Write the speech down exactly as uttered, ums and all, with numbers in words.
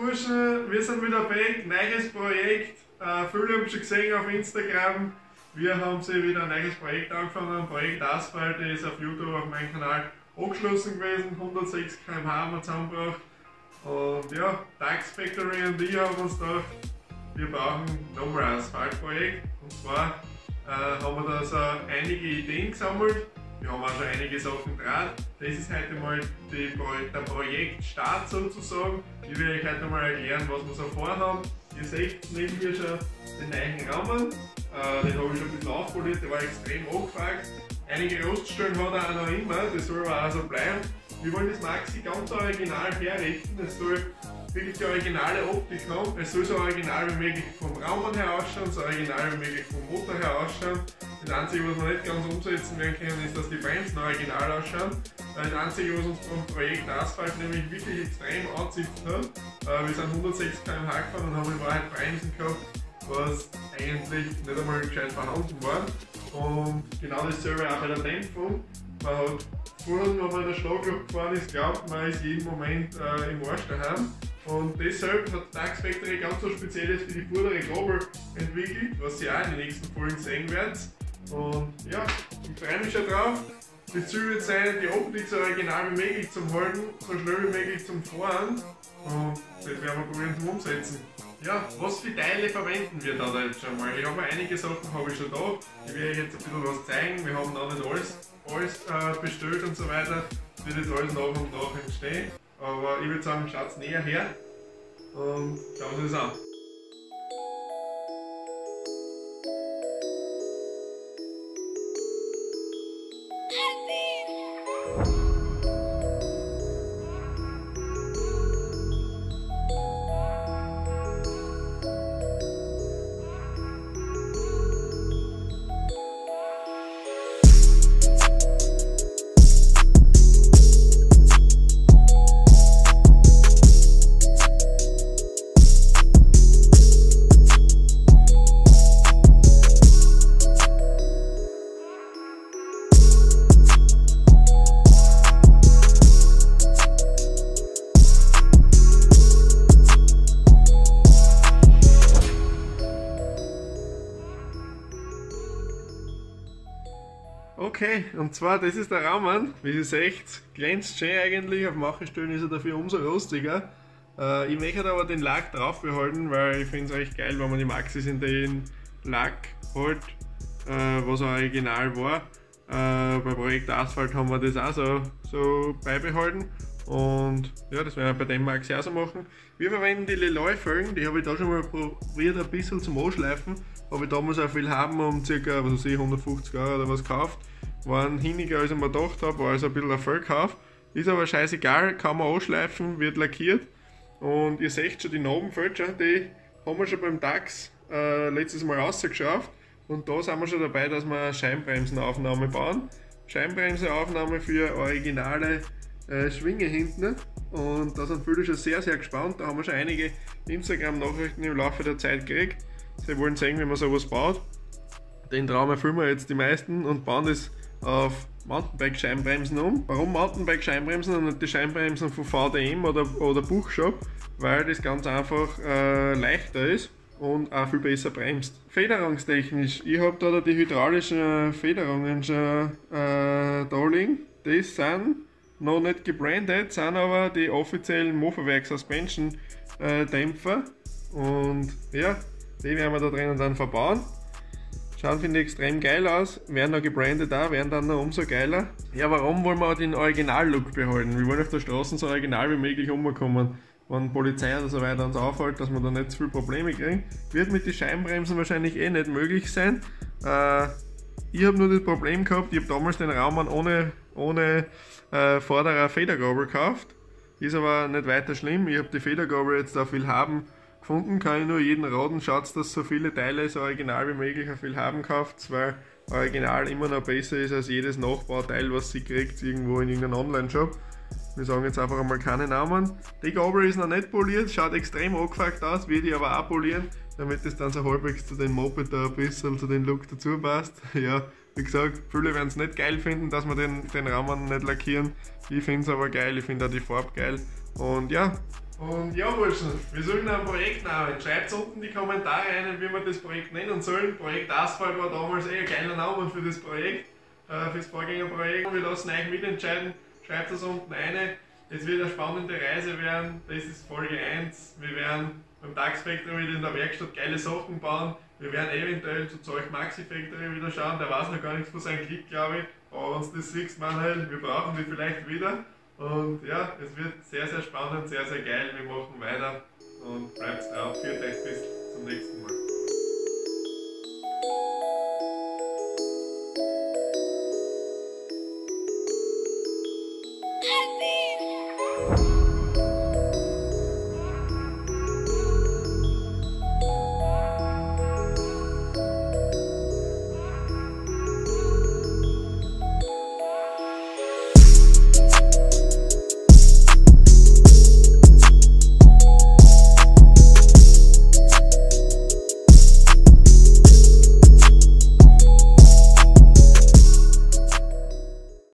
Burschen, wir sind wieder back, neues Projekt. Äh, viele haben schon gesehen auf Instagram. Wir haben sie wieder ein neues Projekt angefangen, ein Projekt Asphalt, das ist auf YouTube auf meinem Kanal angeschlossen gewesen, hundertsechs Kilometer pro Stunde haben wir zusammengebracht. Und ja, Dax Factory und ich haben uns gedacht, wir brauchen nochmal ein Asphaltprojekt. Und zwar äh, haben wir da so einige Ideen gesammelt. Wir haben auch schon einige Sachen dran. Das ist heute mal die, der Projektstart sozusagen. Ich will euch heute mal erklären, was wir so vorhaben. Ihr seht neben mir schon den neuen Rahmen. Äh, den habe ich schon ein bisschen aufpoliert, der war extrem angefragt. Einige Roststellen hat er auch noch immer, das soll aber auch so bleiben. Wir wollen das Maxi ganz original herrichten. Es soll wirklich die originale Optik haben. Es soll so original wie möglich vom Rahmen her ausschauen, so original wie möglich vom Motor her ausschauen. Das Einzige, was wir nicht ganz umsetzen werden können, ist, dass die Bremsen original ausschauen. Das Einzige, was uns beim Projekt Asphalt nämlich wirklich extrem anzipft hat, wir sind hundertsechzig Kilometer pro Stunde gefahren und haben in Wahrheit Bremsen gehabt, was eigentlich nicht einmal gescheit vorhanden war. Und genau dasselbe auch bei der Dämpfung. Man hat vorhin, wenn man in der Schlagloch gefahren ist, glaubt man ist jeden Moment äh, im Arsch daheim. Und deshalb hat Dax Factory ganz so Spezielles für die vordere Gabel entwickelt, was ihr auch in den nächsten Folgen sehen werdet. Und ja, ich freue mich schon drauf. Das Ziel wird sein, die Optik so original wie möglich zum Halten, so schnell wie möglich zum Fahren. Und das werden wir probieren zum Umsetzen. Ja, was für Teile verwenden wir da jetzt schon mal? Ich habe einige Sachen habe ich schon da. Ich werde euch jetzt ein bisschen was zeigen. Wir haben noch nicht alles, alles äh, bestellt und so weiter. Das wird jetzt alles nach und nach entstehen. Aber ich würde sagen, schaut näher her und schauen Sie es an. Okay, und zwar, das ist der Rahmen, wie ihr seht, glänzt schön eigentlich, auf manchen Stellen ist er dafür umso rostiger. Äh, ich möchte aber den Lack drauf behalten, weil ich finde es echt geil, wenn man die Maxis in den Lack hält, äh, was original war. Äh, bei Projekt Asphalt haben wir das auch so, so beibehalten und ja, das werden wir bei dem Maxi auch so machen. Wir verwenden die Leloy-Felgen, die habe ich da schon mal probiert ein bisschen zum Anschleifen, habe ich damals auch viel haben, um ca. was weiß ich, hundertfünfzig Euro oder was gekauft. Waren hinniger als ich mir gedacht habe, war also ein bisschen ein Vollkauf. Ist aber scheißegal, kann man anschleifen, wird lackiert. Und ihr seht schon die Narbenfälscher, die haben wir schon beim Dax äh, letztes Mal rausgeschafft. Und da sind wir schon dabei, dass wir eine Scheinbremsenaufnahme bauen. Scheinbremseaufnahme für originale äh, Schwinge hinten. Und da sind viele schon sehr, sehr gespannt. Da haben wir schon einige Instagram-Nachrichten im Laufe der Zeit gekriegt. Sie wollen sehen, wie man sowas baut. Den Traum erfüllen wir jetzt die meisten und bauen das auf Mountainbike-Scheinbremsen um. Warum Mountainbike-Scheinbremsen und nicht die Scheinbremsen von V D M oder, oder Buchshop? Weil das ganz einfach äh, leichter ist und auch viel besser bremst. Federungstechnisch, ich habe da die hydraulischen Federungen schon äh, da liegen. Das sind noch nicht gebrandet, sind aber die offiziellen Mofawerk Suspension äh, Dämpfer. Und ja, die werden wir da drinnen dann verbauen. Schauen, finde ich, extrem geil aus, werden noch gebrandet auch, werden dann noch umso geiler. Ja, warum wollen wir auch den Original-Look behalten? Wir wollen auf der Straße so original wie möglich umkommen. Wenn Polizei oder so weiter uns aufhält, dass wir da nicht zu viele Probleme kriegen. Wird mit den Scheinbremsen wahrscheinlich eh nicht möglich sein. Äh, ich habe nur das Problem gehabt, ich habe damals den Rahmen ohne, ohne äh, vorderer Federgabel gekauft. Ist aber nicht weiter schlimm, ich habe die Federgabel jetzt auch viel haben gefunden, kann ich nur jeden raten, schaut, dass so viele Teile so original wie möglich auch viel haben kauft, weil original immer noch besser ist als jedes Nachbauteil, was sie kriegt irgendwo in irgendeinem Online-Shop. Wir sagen jetzt einfach einmal keine Namen. Die Gabel ist noch nicht poliert, schaut extrem angefragt aus, werde ich aber auch polieren, damit es dann so halbwegs zu den Moped da ein bisschen zu den Look dazu passt. Ja, wie gesagt, viele werden es nicht geil finden, dass wir den, den Rahmen nicht lackieren. Ich finde es aber geil, ich finde auch die Farbe geil. Und ja, Und ja, Burschen, wir suchen einen Projektnamen. Schreibt unten die Kommentare rein, wie wir das Projekt nennen sollen. Projekt Asphalt war damals eh ein geiler Name für das Projekt, äh, für das Vorgängerprojekt. Wir lassen euch mitentscheiden. Schreibt das unten rein. Es wird eine spannende Reise werden. Das ist Folge eins. Wir werden beim Dax Factory in der Werkstatt geile Sachen bauen. Wir werden eventuell zu Zeug Maxi Factory wieder schauen. Der weiß noch gar nichts von seinem Klick, glaube ich. Aber wenn du das siehst, Manuel, wir brauchen die vielleicht wieder. Und ja, es wird sehr, sehr spannend, sehr, sehr geil. Wir machen weiter.